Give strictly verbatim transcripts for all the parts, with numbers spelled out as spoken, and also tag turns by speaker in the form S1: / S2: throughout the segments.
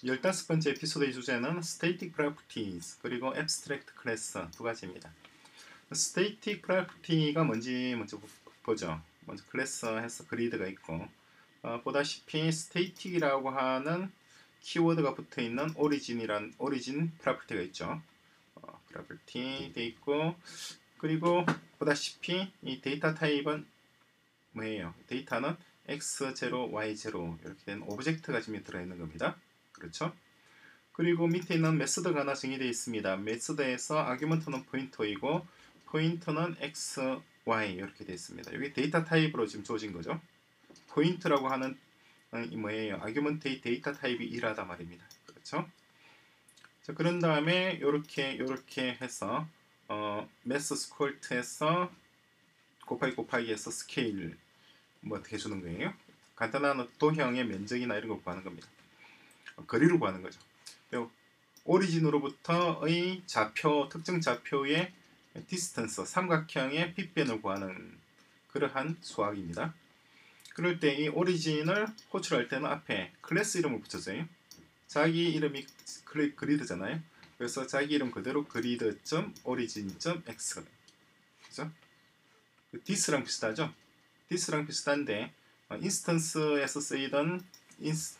S1: 열다섯 번째 에피소드의 주제는 Static Properties 그리고 Abstract Class 두 가지입니다. Static Property가 뭔지 먼저 보죠. 먼저 클래스 해서 그리드가 있고 어, 보다시피 static이라고 하는 키워드가 붙어있는 origin이란 origin property가 있죠. 어, property 돼 있고 그리고 보다시피 이 데이터 타입은 뭐예요? 데이터는 엑스 제로, 와이 제로 이렇게 된 오브젝트가 지금 들어있는 겁니다. 그렇죠? 그리고 밑에 있는 메소드가 하나 정의되어 있습니다. 메소드에서 아규먼트는 포인터이고 포인터는 x, y 이렇게 되어 있습니다. 여기 데이터 타입으로 지금 주어진 거죠. 포인트라고 하는 이 뭐예요? 아규먼트의 데이터 타입이 일하다 말입니다. 그렇죠? 자, 그런 다음에 이렇게 이렇게 해서 어, 매스 스콜트에서 곱하기 곱하기 해서 스케일 뭐 어떻게 주는 거예요? 간단한 도형의 면적이나 이런 걸 구하는 겁니다. 어, 거리를 구하는 거죠. 오리진으로부터의 좌표, 특정 좌표의 디스턴스, 삼각형의 빗변을 구하는 그러한 수학입니다. 그럴 때 이 오리진을 호출할 때는 앞에 클래스 이름을 붙여줘요. 자기 이름이 그리드잖아요. 그래서 자기 이름 그대로 그리드.origin.x 그죠? 디스랑 비슷하죠? 디스랑 비슷한데 어, 인스턴스에서 쓰이던 인스,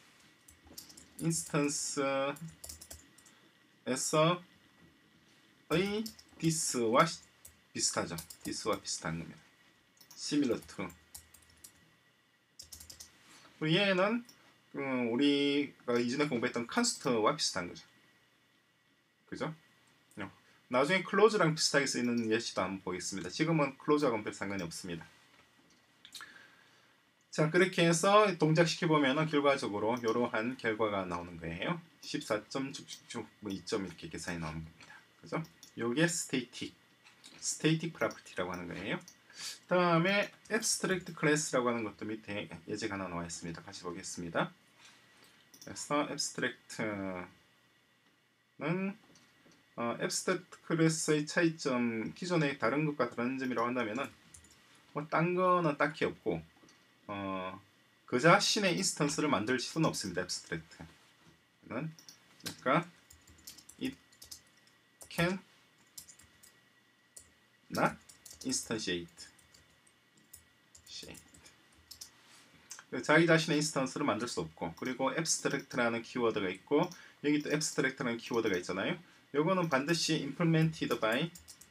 S1: 인스턴스에서의 디스와 비슷하죠. 디스와 비슷한 겁니다. similar to. 얘는 음, 우리가 이전에 공부했던 컨스트와 비슷한 거죠. 그죠? 나중에 클로즈랑 비슷하게 쓰이는 예시도 한번 보겠습니다. 지금은 클로즈하고는 별 상관이 없습니다. 자, 그렇게 해서 동작시켜보면 결과적으로 이러한 결과가 나오는 거예요. 십사 점 뭐 이 점 이렇게 계산이 나오는 겁니다. 그죠? 요게 static, static property라고 하는 거예요. 다음에 abstract class라고 하는 것도 밑에 예제가 하나 나와 있습니다. 같이 보겠습니다. 그래서 abstract는 어, abstract class의 차이점, 기존의 다른 것과 다른 점이라고 한다면은 뭐 딴 거는 딱히 없고 어, 그 자신의 인스턴스를 만들 수는 없습니다. abstract는 그러니까 it can not instantiate 자기 자신의 인스턴스를 만들 수 없고 그리고 abstract라는 키워드가 있고 여기 또 abstract라는 키워드가 있잖아요. 요거는 반드시 implemented by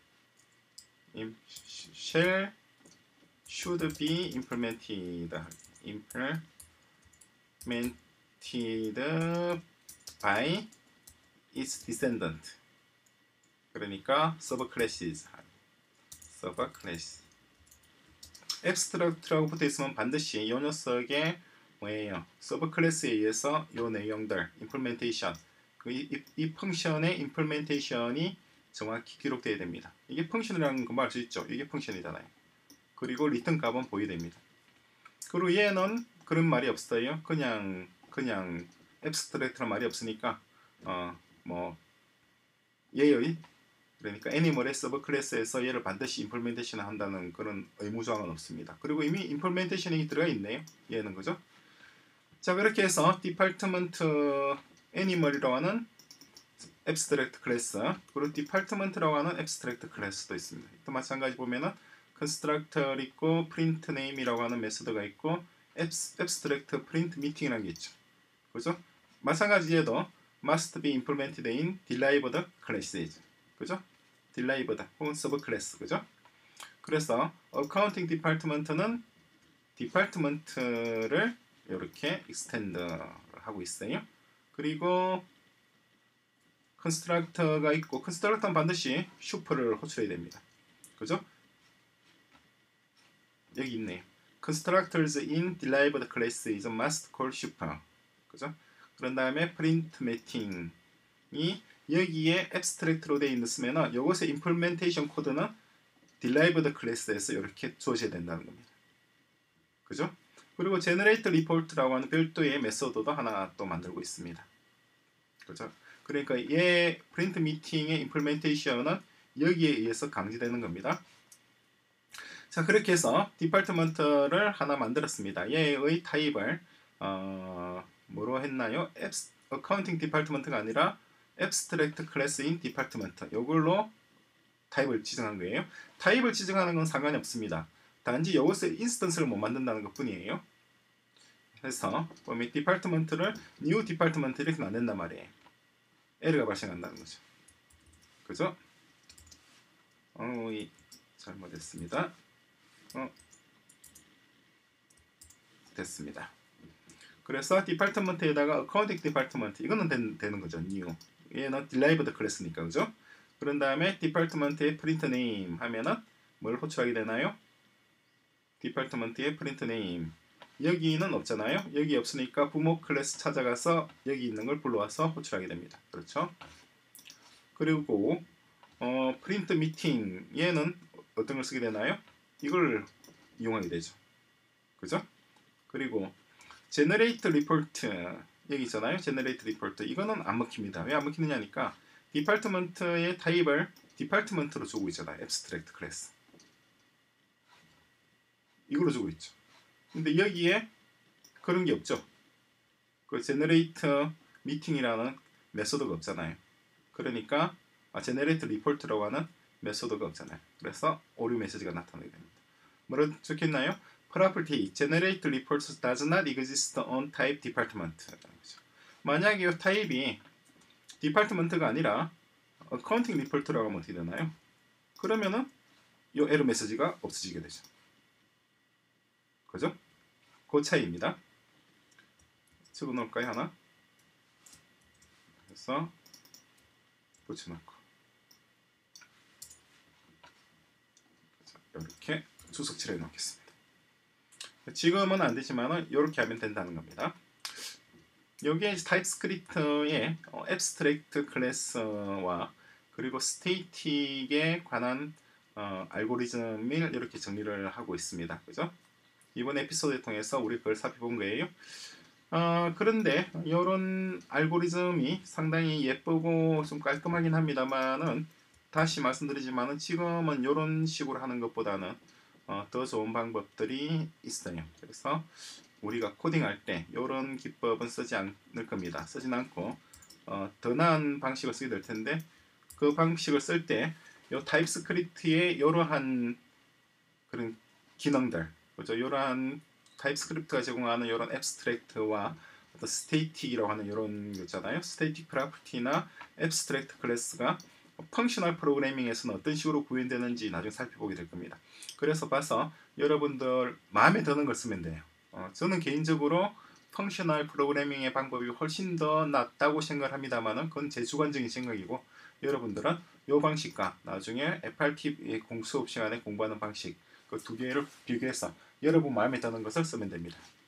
S1: shall should be implemented implemented by its descendant 그러니까 subclasses subclass abstract라고 붙어있으면 반드시 이 녀석의 뭐예요? subclass에 의해서 이 내용들 implementation 그 이, 이, 이 펑션의 implementation이 정확히 기록되어야 됩니다. 이게 펑션이라는 거 알 수 있죠? 이게 펑션이잖아요. 그리고 리턴 값은 보여야 됩니다. 그리고 얘는 그런 말이 없어요. 그냥 그냥 abstract란 말이 없으니까 어 뭐 얘의 그러니까 애니멀의 서브클래스에서 얘를 반드시 임플멘테이션 한다는 그런 의무조항은 없습니다. 그리고 이미 임플멘테이션이 들어가 있네요. 얘는 그죠? 자, 그렇게 해서 디파트먼트 애니멀이라고 하는 abstract 클래스 그리고 디파트먼트라고 하는 abstract 클래스도 있습니다. 또 마찬가지 보면은 constructor 있고 print name이라고 하는 메소드가 있고 abstract print meeting이라는 게 있죠. 그죠? 마찬가지 얘도 must be implemented in derived classes. 그죠? derived 혹은 subclass. 그죠? 그래서 accounting department는 department를 이렇게 extend 하고 있어요. 그리고 constructor가 있고 constructor는 반드시 슈퍼를 호출해야 됩니다. 그죠? 여기 있네요. constructors in derived classes must call super. 그죠? 그런 다음에 print matting이 여기에 abstract로 되어 있으면 이것의 implementation 코드는 derived class에서 이렇게 주어져야 된다는 겁니다. 그죠? 그리고 generate report라고 하는 별도의 메소드도 하나 또 만들고 있습니다. 그죠? 그러니까 얘 print meeting의 implementation은 여기에 의해서 강제되는 겁니다. 자, 그렇게 해서 디파트먼트를 하나 만들었습니다. 얘의 타입을 어, 뭐로 했나요? accounting department가 아니라 abstract class in department. 이걸로 타입을 지정한 거예요. 타입을 지정하는 건 상관이 없습니다. 단지 여기서 인스턴스를 못 만든다는 것 뿐이에요. 그래서 보면 디파트먼트를 new 디파트먼트 이렇게 만든단 말이에요. 에러가 발생한다는 거죠. 그죠? 어, 이 잘못했습니다. 어, 됐습니다. 그래서 디파트먼트에다가 accounting 디파트먼트 이거는 된, 되는 거죠. new. 얘는 derived 클래스니까 그죠? 그런 다음에 디파트먼트의 print name 하면은 뭘 호출하게 되나요? 디파트먼트의 print name. 여기는 없잖아요. 여기 없으니까 부모 클래스 찾아가서 여기 있는 걸 불러와서 호출하게 됩니다. 그렇죠? 그리고 어, print meeting 얘는 어떤 걸 쓰게 되나요? 이걸 이용하게 되죠. 그죠? 그리고 generate report 여기 있잖아요. generate report 이거는 안 먹힙니다. 왜 안 먹히느냐니까 디파트먼트의 타입을 디파트먼트로 주고 있잖아요. abstract class 이걸로 주고 있죠. 근데 여기에 그런 게 없죠. 그 generate meeting이라는 메소드가 없잖아요. 그러니까 아, generate report라고 하는 메소드가 없잖아요. 그래서 오류 메시지가 나타나게 됩니다. 뭐라고 적혀있나요? property generate reports does not exist on type department. 만약에 이 타입이 디파트먼트가 아니라 accounting report라고 하면 어떻게 되나요? 그러면은 이 에러 메시지가 없어지게 되죠. 그죠? 그 차이입니다. 집어넣을까요? 하나? 그래서 붙여놓고 이렇게 주석칠해 놓겠습니다. 지금은 안 되지만 이렇게 하면 된다는 겁니다. 여기에 타입스크립트의 abstract 클래스와 그리고 static에 관한 어, 알고리즘을 이렇게 정리를 하고 있습니다. 그죠? 이번 에피소드를 통해서 우리 그걸 살펴본 거예요. 어, 그런데 이런 알고리즘이 상당히 예쁘고 좀 깔끔하긴 합니다만은 다시 말씀드리지만은 지금은 이런 식으로 하는 것보다는 어, 더 좋은 방법들이 있어요. 그래서 우리가 코딩할 때 이런 기법은 쓰지 않을 겁니다. 쓰진 않고 어, 더 나은 방식을 쓰게 될 텐데 그 방식을 쓸 때 이 타입스크립트의 이러한 그런 기능들, 그죠? 이러한 타입스크립트가 제공하는 이런 abstract와 어떤 static이라고 하는 이런 거 있잖아요. static property나 abstract 클래스가 펑셔널 프로그래밍에서는 어떤 식으로 구현되는지 나중에 살펴보게 될 겁니다. 그래서 봐서 여러분들 마음에 드는 걸 쓰면 돼요. 어, 저는 개인적으로 펑셔널 프로그래밍의 방법이 훨씬 더 낫다고 생각합니다만은 그건 제 주관적인 생각이고 여러분들은 이 방식과 나중에 에프알티 공수업 시간에 공부하는 방식 그 두 개를 비교해서 여러분 마음에 드는 것을 쓰면 됩니다.